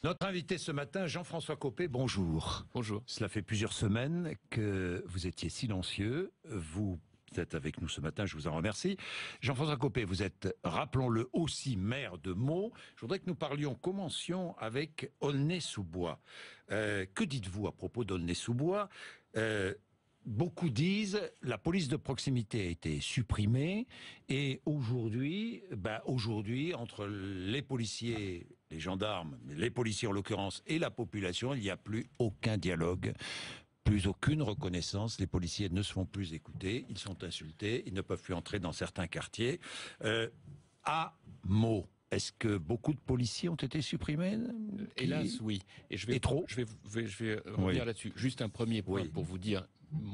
Notre invité ce matin, Jean-François Copé, bonjour. Bonjour. Cela fait plusieurs semaines que vous étiez silencieux. Vous êtes avec nous ce matin, je vous en remercie. Jean-François Copé, vous êtes, rappelons-le, aussi maire de Meaux. Je voudrais que nous commencions avec Aulnay-sous-Bois. Que dites-vous à propos d'Aulnay-sous-Bois ? Beaucoup disent la police de proximité a été supprimée et aujourd'hui, entre les policiers, les gendarmes, les policiers en l'occurrence et la population, il n'y a plus aucun dialogue, plus aucune reconnaissance. Les policiers ne se font plus écouter, ils sont insultés, ils ne peuvent plus entrer dans certains quartiers. À Meaux, est-ce que beaucoup de policiers ont été supprimés ? Hélas, oui. Et je vais revenir là-dessus. Juste un premier point pour vous dire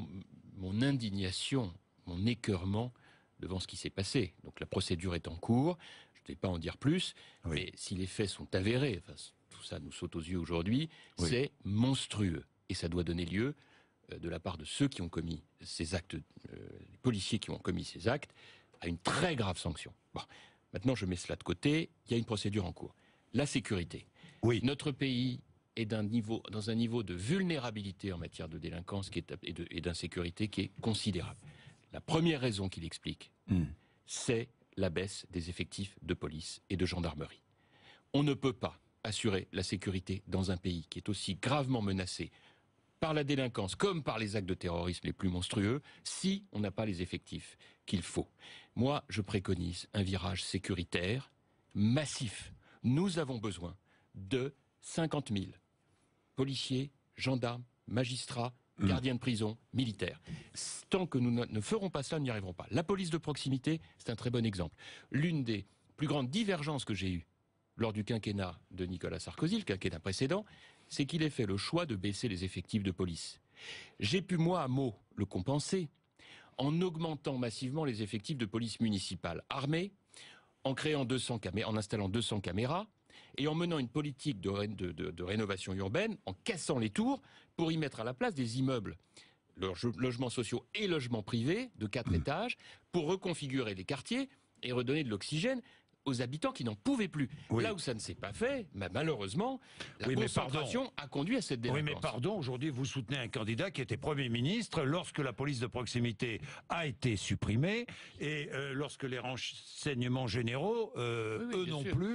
mon indignation, mon écœurement devant ce qui s'est passé. Donc la procédure est en cours, je ne vais pas en dire plus, mais si les faits sont avérés, enfin, tout ça nous saute aux yeux aujourd'hui, c'est monstrueux. Et ça doit donner lieu, de la part de ceux qui ont commis ces actes, les policiers qui ont commis ces actes, à une très grave sanction. Bon. Maintenant, je mets cela de côté, il y a une procédure en cours. La sécurité. Notre pays est dans un niveau de vulnérabilité en matière de délinquance et d'insécurité qui est considérable. La première raison qui l'explique, c'est la baisse des effectifs de police et de gendarmerie. On ne peut pas assurer la sécurité dans un pays qui est aussi gravement menacé par la délinquance comme par les actes de terrorisme les plus monstrueux, si on n'a pas les effectifs qu'il faut. Moi, je préconise un virage sécuritaire massif. Nous avons besoin de 50 000 policiers, gendarmes, magistrats, gardiens de prison, militaires. Tant que nous ne ferons pas ça, nous n'y arriverons pas. La police de proximité, c'est un très bon exemple. L'une des plus grandes divergences que j'ai eues lors du quinquennat de Nicolas Sarkozy, le quinquennat précédent, c'est qu'il ait fait le choix de baisser les effectifs de police. J'ai pu, moi, à Meaux, le compenser en augmentant massivement les effectifs de police municipale armée, en installant 200 caméras, et en menant une politique de rénovation urbaine, en cassant les tours, pour y mettre à la place des immeubles, logements sociaux et logements privés de 4 étages, pour reconfigurer les quartiers et redonner de l'oxygène aux habitants qui n'en pouvaient plus. Là où ça ne s'est pas fait, malheureusement, la concentration a conduit à cette délinquance. Oui, mais pardon, aujourd'hui vous soutenez un candidat qui était Premier ministre lorsque la police de proximité a été supprimée et lorsque les renseignements généraux, eux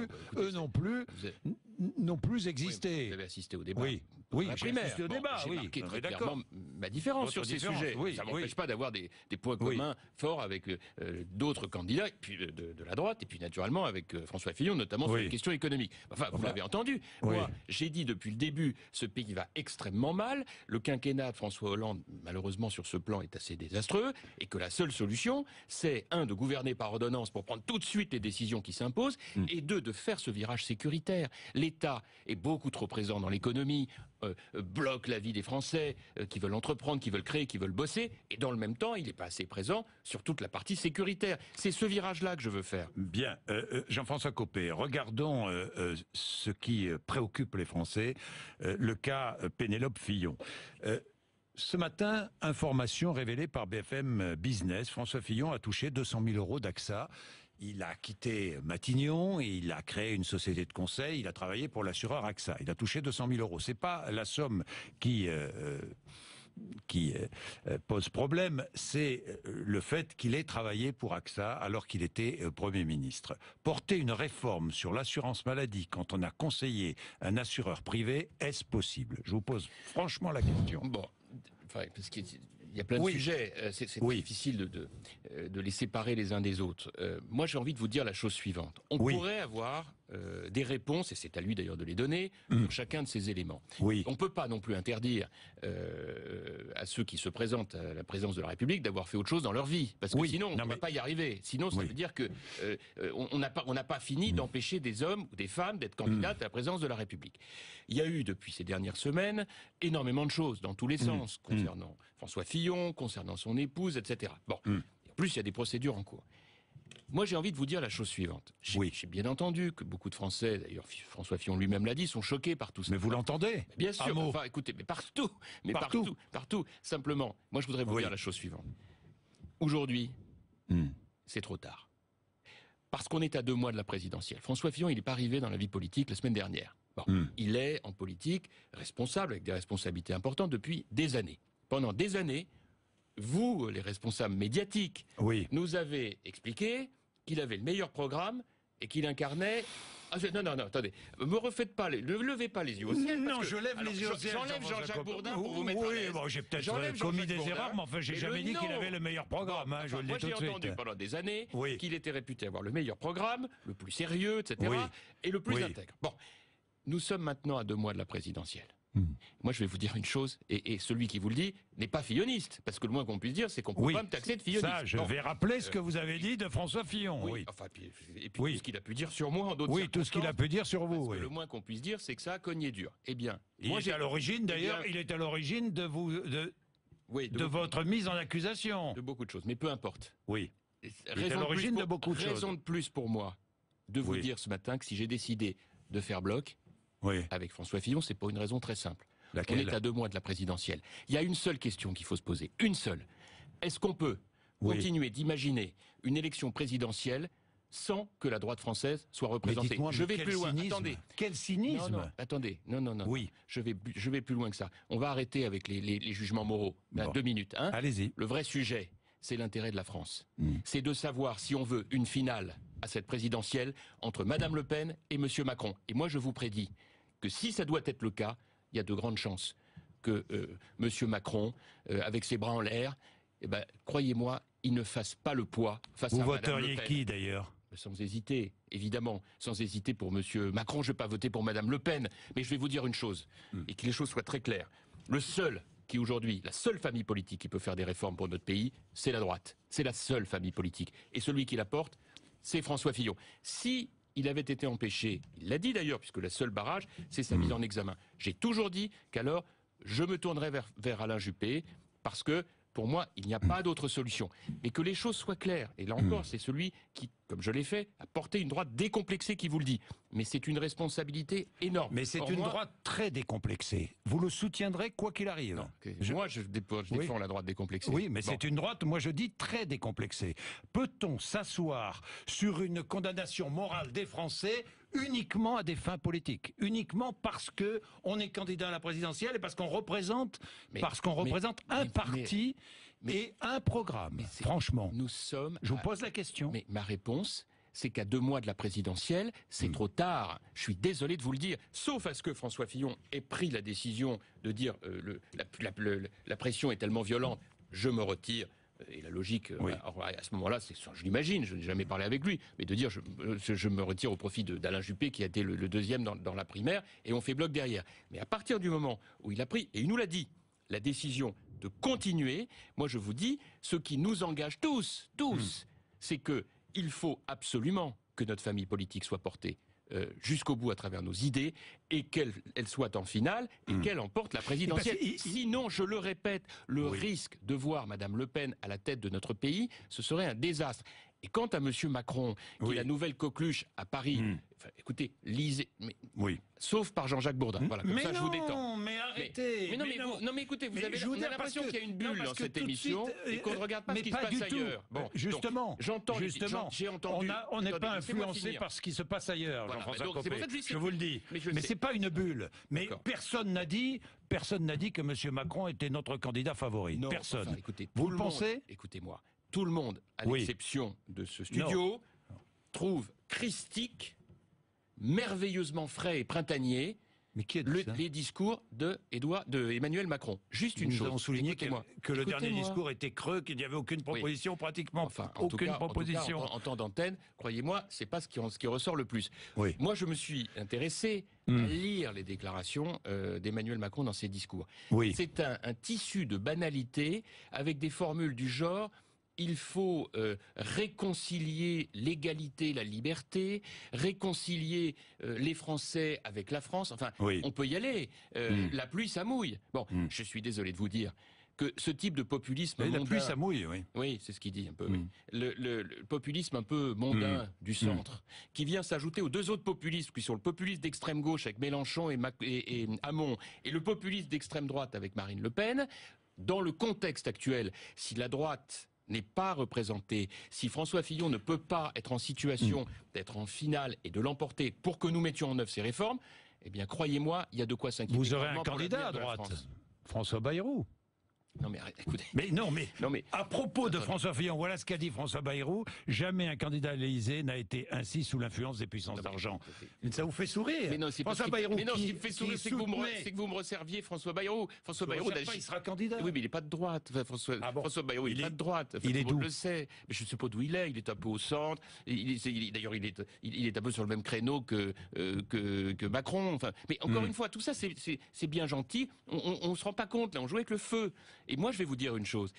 non plus existé. Vous avez assisté au débat. Oui, j'ai assisté au débat. J'ai marqué très clairement ma différence sur ces sujets. Ça ne m'empêche pas d'avoir des points communs forts avec d'autres candidats, et puis de la droite, et puis naturellement avec François Fillon, notamment sur les questions économiques. Enfin, vous l'avez entendu. Moi, j'ai dit depuis le début, ce pays va extrêmement mal. Le quinquennat de François Hollande, malheureusement sur ce plan, est assez désastreux, et que la seule solution, c'est de gouverner par ordonnance pour prendre tout de suite les décisions qui s'imposent, et de faire ce virage sécuritaire. L'État est beaucoup trop présent dans l'économie, bloque la vie des Français qui veulent entreprendre, qui veulent créer, qui veulent bosser, et dans le même temps, il n'est pas assez présent sur toute la partie sécuritaire. C'est ce virage-là que je veux faire. Bien. Jean-François Copé, regardons ce qui préoccupe les Français, le cas Pénélope Fillon. Ce matin, information révélée par BFM Business, François Fillon a touché 200 000 euros d'AXA. Il a quitté Matignon, et il a créé une société de conseil, il a travaillé pour l'assureur AXA. Il a touché 200 000 euros. C'est pas la somme qui pose problème, c'est le fait qu'il ait travaillé pour AXA alors qu'il était Premier ministre. Porter une réforme sur l'assurance maladie quand on a conseillé un assureur privé, est-ce possible ? Je vous pose franchement la question. Bon, parce qu'il y a plein de sujets, c'est difficile de les séparer les uns des autres. Moi, j'ai envie de vous dire la chose suivante. On pourrait avoir des réponses, et c'est à lui d'ailleurs de les donner, pour chacun de ces éléments. On ne peut pas non plus interdire à ceux qui se présentent à la présidence de la République d'avoir fait autre chose dans leur vie, parce que sinon, on ne va pas y arriver. Sinon, ça veut dire que on n'a pas fini d'empêcher des hommes ou des femmes d'être candidates à la présidence de la République. Il y a eu, depuis ces dernières semaines, énormément de choses, dans tous les sens, concernant François Fillon, concernant son épouse, etc. Bon, en plus, il y a des procédures en cours. Moi, j'ai envie de vous dire la chose suivante. J'ai bien entendu que beaucoup de Français, d'ailleurs François Fillon lui-même l'a dit, sont choqués par tout ça. Mais vous l'entendez ? Bien sûr. Enfin, écoutez, mais partout. Simplement, moi, je voudrais vous dire la chose suivante. Aujourd'hui, c'est trop tard. Parce qu'on est à 2 mois de la présidentielle. François Fillon, il n'est pas arrivé dans la vie politique la semaine dernière. Bon, il est en politique responsable, avec des responsabilités importantes depuis des années. Pendant des années, vous, les responsables médiatiques, nous avez expliqué qu'il avait le meilleur programme et qu'il incarnait... Non, attendez, me refaites pas, ne levez pas les yeux au ciel. Non, je lève les yeux au ciel. J'enlève Jean-Jacques Bourdin pour vous mettre à l'aise. Bon, j'ai peut-être commis des erreurs, mais enfin, j'ai jamais dit qu'il avait le meilleur programme. Je le dis tout de suite. Moi, j'ai entendu pendant des années qu'il était réputé avoir le meilleur programme, le plus sérieux, etc., et le plus intègre. Bon, nous sommes maintenant à 2 mois de la présidentielle. Moi, je vais vous dire une chose, et celui qui vous le dit n'est pas filloniste, parce que le moins qu'on puisse dire, c'est qu'on ne peut pas me taxer de filloniste. Ça, je vais rappeler ce que vous avez dit de François Fillon. Enfin, et puis tout ce qu'il a pu dire sur moi en d'autres circonstances. Tout ce qu'il a pu dire sur vous. Parce que le moins qu'on puisse dire, c'est que ça a cogné dur. Eh bien, moi, j'ai à l'origine, d'ailleurs, il est à l'origine de votre mise en accusation. De beaucoup de choses, mais peu importe. Oui. Il est à l'origine de beaucoup de choses. Raison de plus pour moi de vous dire ce matin que si j'ai décidé de faire bloc, avec François Fillon, c'est pour une raison très simple. Laquelle? On est à 2 mois de la présidentielle. Il y a une seule question qu'il faut se poser. Une seule. Est-ce qu'on peut continuer d'imaginer une élection présidentielle sans que la droite française soit représentée? Je vais plus loin. Attendez. Quel cynisme? Non, attendez. Non. Oui. Je vais plus loin que ça. On va arrêter avec les jugements moraux. 2 minutes. Allez-y. Le vrai sujet, c'est l'intérêt de la France. C'est de savoir si on veut une finale à cette présidentielle entre Madame Le Pen et Monsieur Macron. Et moi, je vous prédis que si ça doit être le cas, il y a de grandes chances que Monsieur Macron, avec ses bras en l'air, croyez-moi, il ne fasse pas le poids face à Madame Le Pen. Vous voteriez qui, d'ailleurs? Sans hésiter, évidemment. Sans hésiter pour Monsieur Macron. Je ne vais pas voter pour Madame Le Pen. Mais je vais vous dire une chose, et que les choses soient très claires. Le seul qui aujourd'hui, la seule famille politique qui peut faire des réformes pour notre pays, c'est la droite. C'est la seule famille politique. Et celui qui la porte, c'est François Fillon. Si il avait été empêché, il l'a dit d'ailleurs, puisque le seul barrage, c'est sa mise en examen. J'ai toujours dit qu'alors, je me tournerais vers Alain Juppé, parce que, pour moi, il n'y a pas d'autre solution. Mais que les choses soient claires. Et là encore, c'est celui qui, comme je l'ai fait, a porté une droite décomplexée qui vous le dit. Mais c'est une responsabilité énorme. Mais c'est une droite très décomplexée. Vous le soutiendrez quoi qu'il arrive. Non, moi, je défends la droite décomplexée. Oui, mais c'est une droite, moi je dis, très décomplexée. Peut-on s'asseoir sur une condamnation morale des Français uniquement à des fins politiques, uniquement parce que on est candidat à la présidentielle et parce qu'on représente, un parti et un programme. Franchement, je vous pose la question. Mais ma réponse, c'est qu'à 2 mois de la présidentielle, c'est trop tard. Je suis désolé de vous le dire. Sauf à ce que François Fillon ait pris la décision de dire la pression est tellement violente, je me retire. Et la logique, à ce moment-là, je l'imagine, je n'ai jamais parlé avec lui, mais de dire je me retire au profit d'Alain Juppé, qui a été le deuxième dans la primaire, et on fait bloc derrière. Mais à partir du moment où il a pris, et il nous l'a dit, la décision de continuer, moi je vous dis, ce qui nous engage tous, c'est qu'il faut absolument que notre famille politique soit portée jusqu'au bout à travers nos idées et qu'elle soit en finale et qu'elle emporte la présidentielle. Sinon, je le répète, le risque de voir Madame Le Pen à la tête de notre pays, ce serait un désastre. Et quant à Monsieur Macron, qui est la nouvelle coqueluche à Paris, écoutez, lisez, sauf par Jean-Jacques Bourdin. Voilà, comme ça je vous détends. Mais arrêtez. Mais écoutez, on a l'impression qu'il y a une bulle dans cette émission et qu'on ne regarde pas ce qui se passe ailleurs. Bon, justement, j'ai entendu. On n'est pas influencé par ce qui se passe ailleurs, Jean-François Copé. Je vous le dis. Mais c'est pas une bulle. Mais personne n'a dit que M. Macron était notre candidat favori. Personne. Vous le pensez? Écoutez-moi. Tout le monde, à l'exception de ce studio, trouve christique, merveilleusement frais et printanier les discours d'Emmanuel Macron. Juste une chose. Nous avons souligné que le dernier discours était creux, qu'il n'y avait aucune proposition, pratiquement aucune proposition. En temps d'antenne, croyez-moi, c'est pas ce qui ressort le plus. Moi, je me suis intéressé à lire les déclarations d'Emmanuel Macron dans ses discours. C'est un tissu de banalité avec des formules du genre... Il faut réconcilier l'égalité, la liberté, réconcilier les Français avec la France. Enfin, on peut y aller. La pluie, ça mouille. Bon, je suis désolé de vous dire que ce type de populisme mondain... La pluie, ça mouille, Oui, c'est ce qu'il dit un peu. Le populisme un peu mondain du centre, qui vient s'ajouter aux 2 autres populistes, qui sont le populiste d'extrême gauche avec Mélenchon et Hamon, et le populiste d'extrême droite avec Marine Le Pen. Dans le contexte actuel, si la droite n'est pas représentée, si François Fillon ne peut pas être en situation d'être en finale et de l'emporter pour que nous mettions en œuvre ces réformes, eh bien, croyez-moi, il y a de quoi s'inquiéter. Vous aurez un candidat à droite, François Bayrou. Non mais écoutez. Mais à propos de François Fillon, voilà ce qu'a dit François Bayrou. Jamais un candidat à l'Élysée n'a été ainsi sous l'influence des puissances d'argent. Ça vous fait sourire? Mais non, François Bayrou. Mais non, ce qui me fait sourire, c'est que vous me resserviez François Bayrou. François Bayrou, il sera candidat. Oui, mais il n'est pas de droite. Enfin, François Bayrou, il n'est pas de droite. Enfin, il est d'où? Je le sais. Mais je ne sais pas d'où il est. Il est un peu au centre. D'ailleurs, il est un peu sur le même créneau que Macron. Enfin, mais encore une fois, tout ça, c'est bien gentil. On ne se rend pas compte. Là, on joue avec le feu. Et moi, je vais vous dire une chose.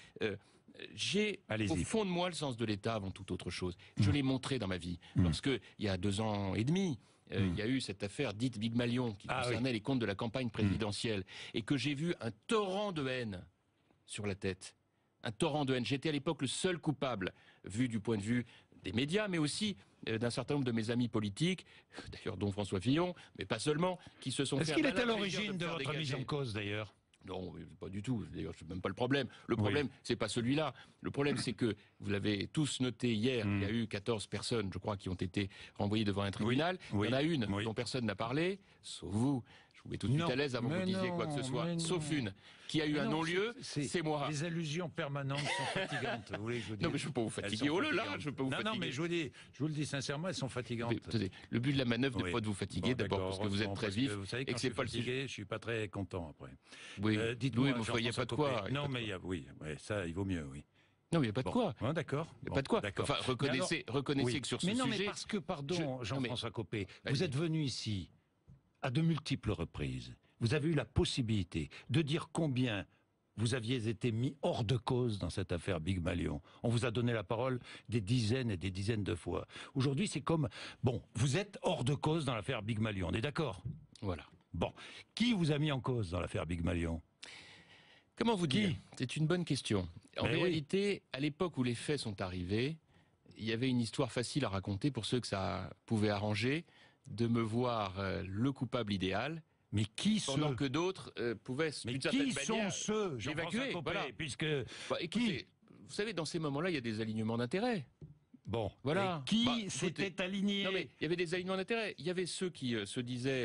J'ai au fond de moi le sens de l'État avant toute autre chose. Je l'ai montré dans ma vie. Lorsque, il y a 2 ans et demi, il y a eu cette affaire dite Big Malion qui concernait les comptes de la campagne présidentielle et que j'ai vu un torrent de haine sur la tête. Un torrent de haine. J'étais à l'époque le seul coupable, vu du point de vue des médias, mais aussi d'un certain nombre de mes amis politiques, d'ailleurs dont François Fillon, mais pas seulement, qui se sont fait... Est-ce qu'il est à l'origine de votre mise en cause, d'ailleurs? Non, pas du tout. D'ailleurs, c'est même pas le problème. Le problème, c'est pas celui-là. Le problème, c'est que, vous l'avez tous noté hier, il y a eu 14 personnes, je crois, qui ont été renvoyées devant un tribunal. Il y en a une dont personne n'a parlé, sauf vous. Je vous mets tout de suite à l'aise avant que vous disiez quoi que ce soit. Sauf une, qui a eu un non-lieu, c'est moi. Les allusions permanentes sont fatigantes. Vous voulez que je vous dise? Non, mais je ne peux pas vous fatiguer. Oh là là, je peux vous fatiguer. Non, mais je vous le dis sincèrement, elles sont fatigantes. Attendez, le but de la manœuvre n'est pas de vous fatiguer, d'abord parce que vous êtes très vif. Vous savez, quand et que c'est pas le fatigué, je ne suis pas très content après. Oui, dites-moi, il n'y a pas de quoi. Non, mais ça, il vaut mieux, oui. Non, il n'y a pas de quoi. D'accord. Il n'y a pas de quoi. Enfin, reconnaissez que sur ce sujet... Mais non, mais parce que, pardon, Jean-François Copé, vous êtes venu ici à de multiples reprises. Vous avez eu la possibilité de dire combien vous aviez été mis hors de cause dans cette affaire Big Malion. On vous a donné la parole des dizaines et des dizaines de fois. Aujourd'hui, c'est comme... Bon, vous êtes hors de cause dans l'affaire Big Malion, on est d'accord? Voilà. Bon, qui vous a mis en cause dans l'affaire Big Malion? Comment vous dire? C'est une bonne question. En réalité, à l'époque où les faits sont arrivés, il y avait une histoire facile à raconter pour ceux que ça pouvait arranger, de me voir le coupable idéal. Mais qui pendant que d'autres pouvaient, d'une certaine manière, qui sont ceux, évacuer, voilà. Puisque écoutez, vous savez, dans ces moments-là, il y a des alignements d'intérêts. Bon, voilà. Qui s'était aligné? Non, mais il y avait des alignements d'intérêts. Il y avait ceux qui se disaient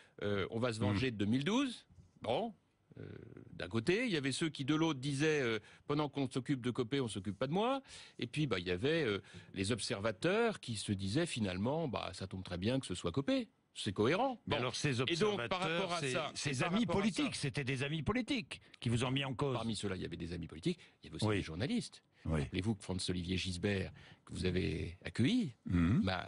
on va se venger de 2012. Bon, d'un côté, il y avait ceux qui de l'autre disaient pendant qu'on s'occupe de Copé, on s'occupe pas de moi. Et puis il y avait les observateurs qui se disaient finalement ça tombe très bien que ce soit Copé. C'est cohérent. Mais alors ces observateurs, ces amis politiques, c'était des amis politiques qui vous ont mis en cause. Parmi ceux-là, il y avait des amis politiques, il y avait aussi des journalistes. Rappelez-vous que Franz-Olivier Gisbert, que vous avez accueilli, m'a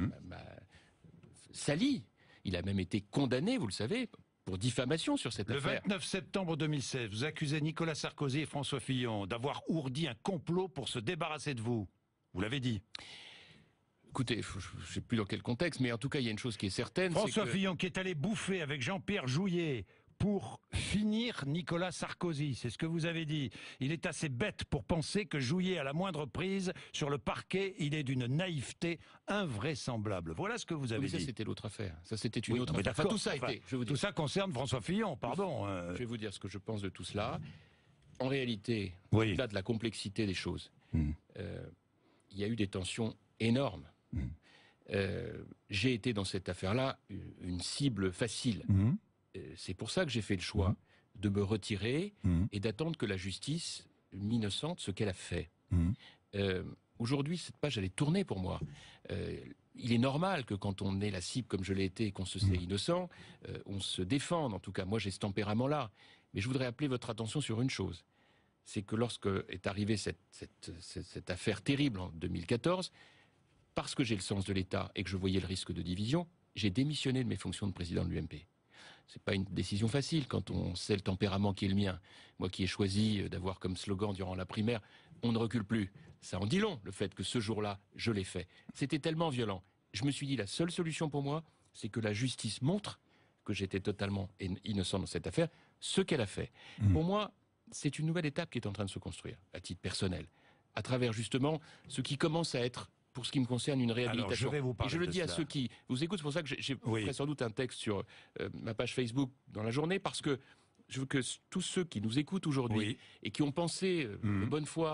sali. Il a même été condamné, vous le savez, pour diffamation sur cette affaire. Le 29 septembre 2016, vous accusez Nicolas Sarkozy et François Fillon d'avoir ourdi un complot pour se débarrasser de vous. Vous l'avez dit. Écoutez, je ne sais plus dans quel contexte, mais en tout cas, il y a une chose qui est certaine. François Fillon qui est allé bouffer avec Jean-Pierre Jouyet pour finir Nicolas Sarkozy, c'est ce que vous avez dit. Il est assez bête pour penser que Jouyet, à la moindre prise, sur le parquet, il est d'une naïveté invraisemblable. Voilà ce que vous avez dit. Ça, c'était l'autre affaire. Ça, c'était une autre affaire. Enfin, tout ça a été. Tout ça concerne François Fillon, pardon. Je vais vous dire ce que je pense de tout cela. En réalité, au-delà de la complexité des choses, il y a eu des tensions énormes. J'ai été dans cette affaire-là une cible facile. C'est pour ça que j'ai fait le choix de me retirer et d'attendre que la justice m'innocente ce qu'elle a fait. Aujourd'hui, cette page, elle est tournée pour moi. Il est normal que quand on est la cible comme je l'ai été et qu'on se sait innocent, on se défende. En tout cas, moi, j'ai ce tempérament-là. Mais je voudrais appeler votre attention sur une chose. C'est que lorsque est arrivée cette affaire terrible en 2014, parce que j'ai le sens de l'État et que je voyais le risque de division, j'ai démissionné de mes fonctions de président de l'UMP. C'est pas une décision facile quand on sait le tempérament qui est le mien. Moi qui ai choisi d'avoir comme slogan durant la primaire « On ne recule plus ». Ça en dit long, le fait que ce jour-là, je l'ai fait. C'était tellement violent. Je me suis dit, la seule solution pour moi, c'est que la justice montre que j'étais totalement innocent dans cette affaire, ce qu'elle a fait. Pour moi, c'est une nouvelle étape qui est en train de se construire, à titre personnel, à travers justement ce qui commence à être, pour ce qui me concerne, une réhabilitation. Et je le dis à ceux qui vous écoutent, c'est pour ça que j'ai fait sans doute un texte sur ma page Facebook dans la journée, parce que je veux que tous ceux qui nous écoutent aujourd'hui et qui ont pensé de bonne foi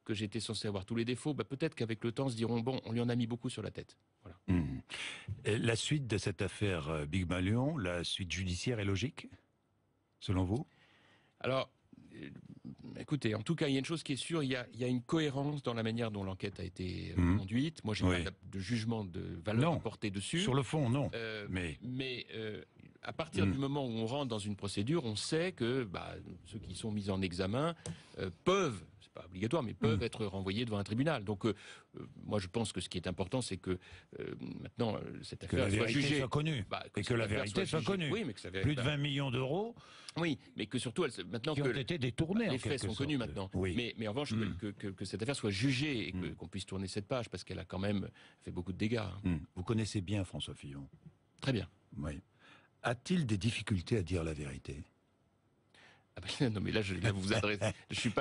que j'étais censé avoir tous les défauts, peut-être qu'avec le temps, se diront, bon, on lui en a mis beaucoup sur la tête. Voilà. Et la suite de cette affaire Big Malion, la suite judiciaire est logique, selon vous? Alors, écoutez, en tout cas, il y a une chose qui est sûre, il y a une cohérence dans la manière dont l'enquête a été conduite. Moi, j'ai pas de jugement de valeur à porter dessus. Sur le fond, non. Mais à partir du moment où on rentre dans une procédure, on sait que ceux qui sont mis en examen peuvent, c'est pas obligatoire, mais peuvent être renvoyés devant un tribunal. Donc, moi, je pense que ce qui est important, c'est que maintenant, cette affaire soit jugée. Soit connue. Et que la vérité soit connue. Oui, mais que ça plus de 20 millions d'euros. Oui, mais que surtout, maintenant qui ont été détournés, les faits sont connus maintenant. Oui. Mais en revanche, que cette affaire soit jugée et qu'on puisse tourner cette page, parce qu'elle a quand même fait beaucoup de dégâts. Vous connaissez bien François Fillon. Très bien. Oui. A-t-il des difficultés à dire la vérité? Non, mais là, vous vous adressez. Je suis pas,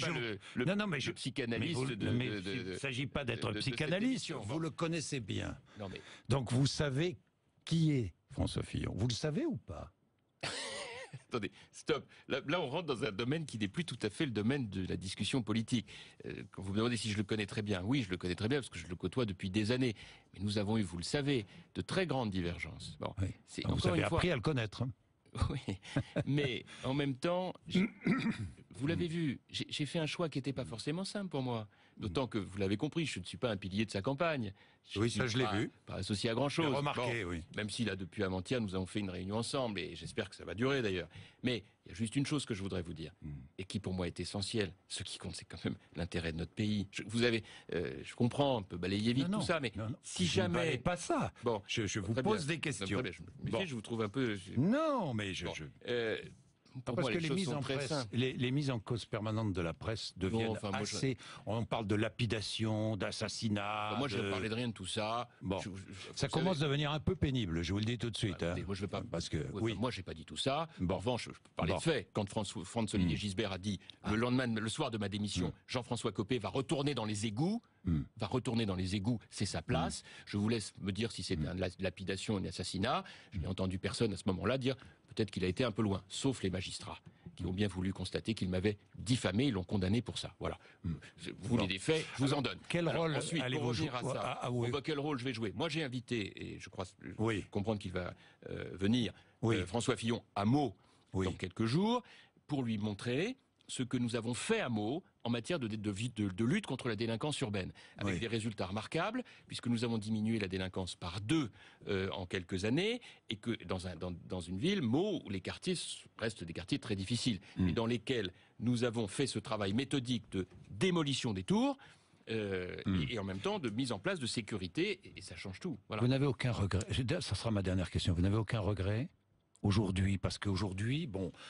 le psychanalyste. Il ne s'agit pas d'être psychanalyste. Vous le connaissez bien. Non, mais... Donc vous savez qui est François Fillon. Vous le savez ou pas? Attendez, stop. Là, on rentre dans un domaine qui n'est plus tout à fait le domaine de la discussion politique. Quand vous me demandez si je le connais très bien, oui, je le connais très bien parce que je le côtoie depuis des années. Mais nous avons eu, vous le savez, de très grandes divergences. Bon, oui. Vous avez appris à le connaître. Oui, mais en même temps, vous l'avez vu, j'ai fait un choix qui n'était pas forcément simple pour moi. D'autant que, vous l'avez compris, je ne suis pas un pilier de sa campagne. Oui, ça je l'ai vu. Pas associé à grand-chose. Remarqué, oui. Même si là, depuis avant-hier, nous avons fait une réunion ensemble, et j'espère que ça va durer d'ailleurs. Mais il y a juste une chose que je voudrais vous dire, et qui pour moi est essentielle. Ce qui compte, c'est quand même l'intérêt de notre pays. Je comprends, on peut balayer vite tout ça, mais si jamais... Je ne pas ça. Bon, je vous pose des questions. Je vous trouve un peu... Non, mais Pour parce moi, que les mises en cause permanentes de la presse deviennent assez... On parle de lapidation, d'assassinat... moi, je ne parlais de rien de tout ça. Bon, ça commence à devenir un peu pénible, je vous le dis tout de suite. Moi, je vais pas... Parce que, moi, je n'ai pas dit tout ça. En revanche, je peux parler de faits. Quand Franz-Olivier Gisbert a dit, le soir de ma démission, Jean-François Copé va retourner dans les égouts, c'est sa place. Je vous laisse me dire si c'est une lapidation, un assassinat. Je n'ai entendu personne à ce moment-là dire peut-être qu'il a été un peu loin, sauf les magistrats, qui ont bien voulu constater qu'il m'avait diffamé, ils l'ont condamné pour ça. Voilà. Vous voulez des faits, je vous en donne. Quel rôle allez-vous jouer à ça quel rôle je vais jouer? Moi, j'ai invité, et je crois comprendre qu'il va venir, François Fillon à Meaux dans quelques jours, pour lui montrer ce que nous avons fait à Meaux en matière de lutte contre la délinquance urbaine, avec des résultats remarquables, puisque nous avons diminué la délinquance par 2 en quelques années, et que dans une ville, Meaux, où les quartiers restent des quartiers très difficiles, mais dans lesquels nous avons fait ce travail méthodique de démolition des tours, et en même temps de mise en place de sécurité, et ça change tout. Voilà. Vous n'avez aucun regret, ça sera ma dernière question, vous n'avez aucun regret aujourd'hui, parce qu'aujourd'hui,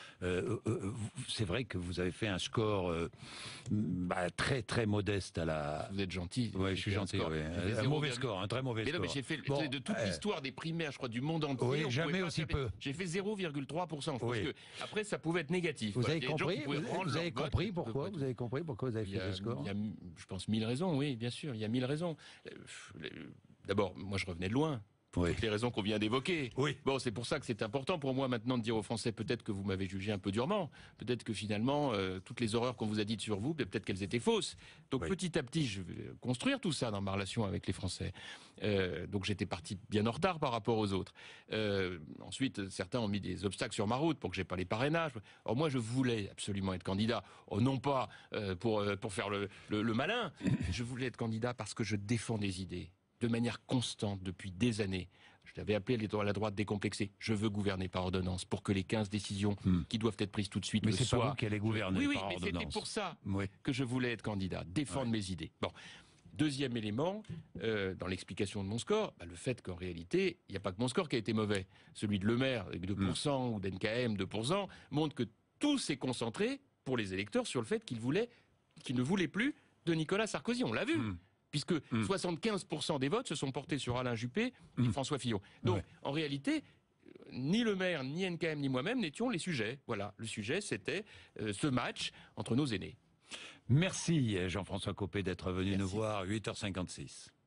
c'est vrai que vous avez fait un score très très modeste à la... Vous êtes gentil. Oui, je suis gentil. Un mauvais score, un très mauvais score. Mais j'ai fait de toute l'histoire des primaires, je crois, du monde entier. Oui, jamais aussi peu. J'ai fait 0,3%. Je pense que après, ça pouvait être négatif. Vous avez compris pourquoi vous avez fait ce score? Il y a, je pense, 1000 raisons. Oui, bien sûr, il y a 1000 raisons. D'abord, moi, je revenais de loin. Pour toutes les raisons qu'on vient d'évoquer. Bon, c'est pour ça que c'est important pour moi maintenant de dire aux Français, peut-être que vous m'avez jugé un peu durement, peut-être que finalement, toutes les horreurs qu'on vous a dites sur vous, peut-être qu'elles étaient fausses. Donc petit à petit, je vais construire tout ça dans ma relation avec les Français. Donc j'étais parti bien en retard par rapport aux autres. Ensuite, certains ont mis des obstacles sur ma route pour que j'ai pas les parrainages. Or moi, je voulais absolument être candidat. Non pas pour faire le malin, je voulais être candidat parce que je défends des idées de manière constante depuis des années. Je l'avais appelé à la droite décomplexée. Je veux gouverner par ordonnance pour que les 15 décisions qui doivent être prises tout de suite le soient. Mais c'est pas vous qui allez gouverner par ordonnance. Oui, mais c'était pour ça que je voulais être candidat, défendre mes idées. Bon. Deuxième élément, dans l'explication de mon score, le fait qu'en réalité, il n'y a pas que mon score qui a été mauvais. Celui de Le Maire, avec 2%, ou d'NKM, 2%, montre que tout s'est concentré, pour les électeurs, sur le fait qu'ils ne voulaient plus de Nicolas Sarkozy. On l'a vu. Puisque 75% des votes se sont portés sur Alain Juppé et François Fillon. Donc, en réalité, ni Le Maire, ni NKM, ni moi-même n'étions les sujets. Voilà, le sujet, c'était ce match entre nos aînés. Merci Jean-François Copé d'être venu nous voir, 8h56.